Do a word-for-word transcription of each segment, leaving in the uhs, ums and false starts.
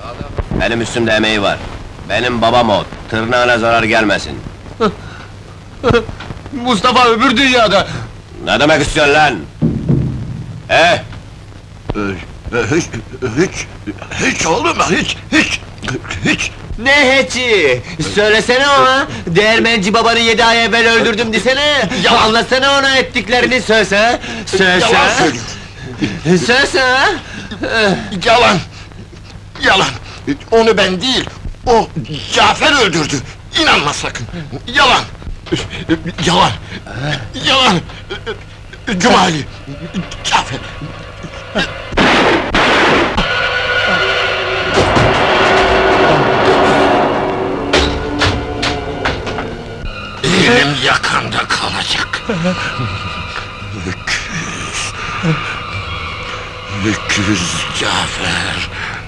Benim üstümde emeği var. Benim babam o, tırnağına zarar gelmesin. Mustafa öbür dünyada! Ne demek istiyorsun lan? Eh! Hiç, hiç, hiç oğlum, hiç, hiç, hiç! Ne hiçi? Söylesene ona! Değirmenci babanı yedi ay evvel öldürdüm desene! Yalan! Anlatsana ona ettiklerini söylese! Söylese! Yalan söylüyor! Söylese! Yalan! Yalan! Onu ben değil, o Cafer öldürdü! İnanma sakın! Yalan! Yalan! Yalan! Cumali! Cafer! Elim yakanda kalacak! Öküz! Öküz Cafer!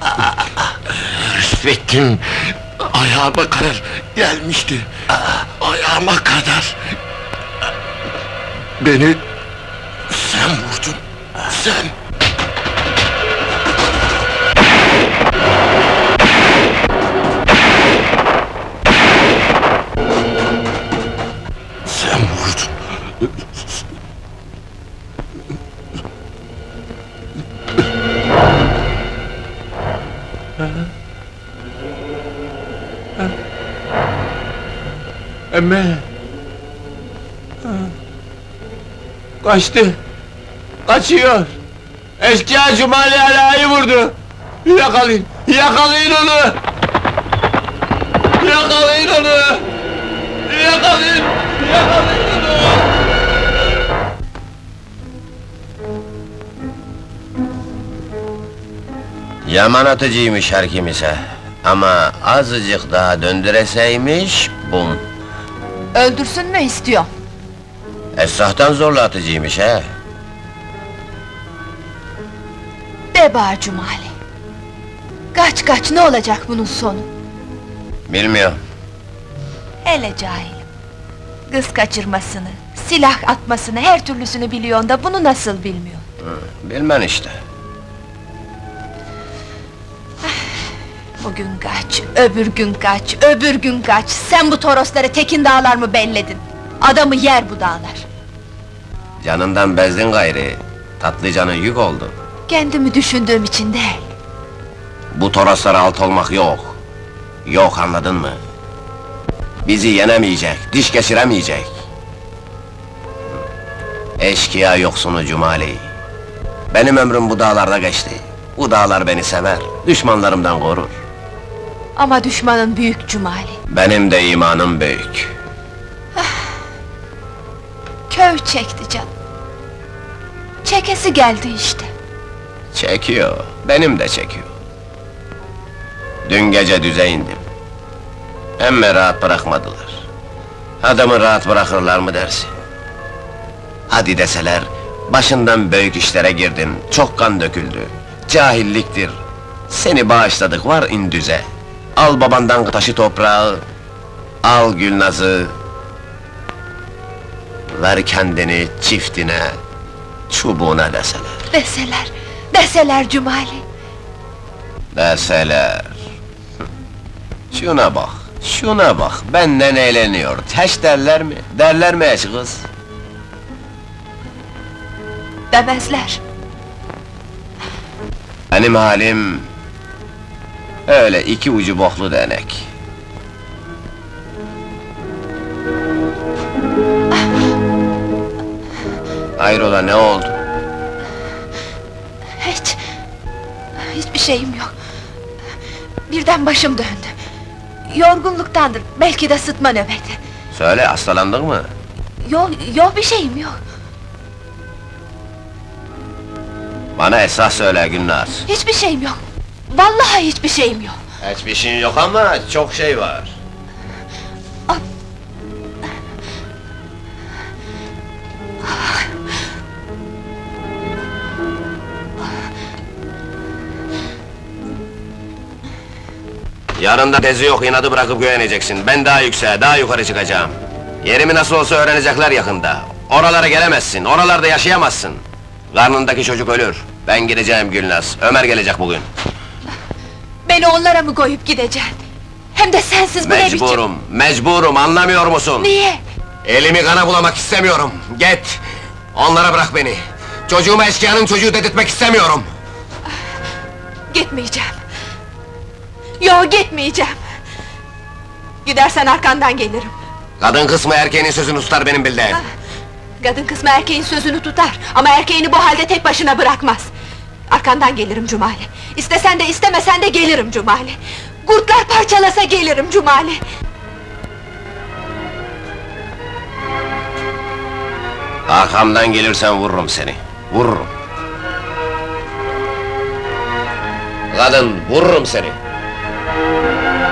Rüşvettin ayağıma kadar gelmişti! Ayağıma kadar! Beni sen vurdun! Sen! Sen vurdun! Emme! Kaçtı! Kaçıyor! Eşkıya Cumali Ala'yı vurdu! Yakalayın! Yakalayın onu! Yakalayın onu! Yakalayın! Yakalayın onu! Yaman atıcıymış her kimse. Ama azıcık daha döndüreseymiş, bum! Öldürsün mü istiyor? Esrahtan zorla atıcıymış he! De bağır Cumali! Kaç kaç, ne olacak bunun sonu? Bilmiyorum. Hele cahilim! Kız kaçırmasını, silah atmasını, her türlüsünü biliyorsun da bunu nasıl bilmiyor? Hı, bilmen işte. Bugün kaç, öbür gün kaç, öbür gün kaç! Sen bu torosları Tekin dağlar mı belledin? Adamı yer bu dağlar! Canından bezdin gayri, tatlı canın yük oldu. Kendimi düşündüğüm için değil! Bu toroslara alt olmak yok. Yok, anladın mı? Bizi yenemeyecek, diş geçiremeyecek. Eşkıya yoksunu Cumali. Benim ömrüm bu dağlarda geçti. Bu dağlar beni sever, düşmanlarımdan korur. Ama düşmanın büyük Cumali! Benim de imanım büyük. Köy çekti canım! Çekesi geldi işte! Çekiyor, benim de çekiyor. Dün gece düze indim. Emme rahat bırakmadılar. Adamı rahat bırakırlar mı dersin? Hadi deseler, başından büyük işlere girdin, çok kan döküldü. Cahilliktir. Seni bağışladık, var in düze. Al babandan taşı toprağı, al Gülnaz'ı. Ver kendini çiftine, çubuğuna deseler. Deseler, deseler Cumali! Deseler. Şuna bak, şuna bak, benden eğleniyor. Teş derler mi? Derler mi eş kız? Demezler! Benim halim... öyle iki ucu boklu değnek. Hayrola, ne oldu? Hiç... Hiçbir şeyim yok. Birden başım döndü. Yorgunluktandır, belki de sıtma nöbeti. Söyle, hastalandın mı? Yok, yok bir şeyim yok. Bana esas söyle Gülnaz. Hiçbir şeyim yok. Vallahi hiçbir şeyim yok. Hiçbir şeyin yok ama çok şey var. Ah. Yarın da tezi yok, inadı bırakıp güveneceksin. Ben daha yükseğe, daha yukarı çıkacağım. Yerimi nasıl olsa öğrenecekler yakında. Oralara gelemezsin, oralarda yaşayamazsın. Karnındaki çocuk ölür. Ben gideceğim Gülnaz, Ömer gelecek bugün. Beni onlara mı koyup gideceksin? Hem de sensiz bu ne biçim? Mecburum, mecburum, anlamıyor musun? Niye? Elimi kana bulamak istemiyorum, git! Onlara bırak beni! Çocuğuma eşkıyanın çocuğu dedirtmek istemiyorum! Gitmeyeceğim! Yo, gitmeyeceğim! Gidersen arkandan gelirim! Kadın kısmı erkeğinin sözünü tutar benim bildiğim! Kadın kısmı erkeğin sözünü tutar, ama erkeğini bu halde tek başına bırakmaz! Arkandan gelirim Cumali! İstesen de istemesen de gelirim Cumali! Kurtlar parçalasa gelirim Cumali! Arkamdan gelirsen vururum seni, vururum! Kadın, vururum seni!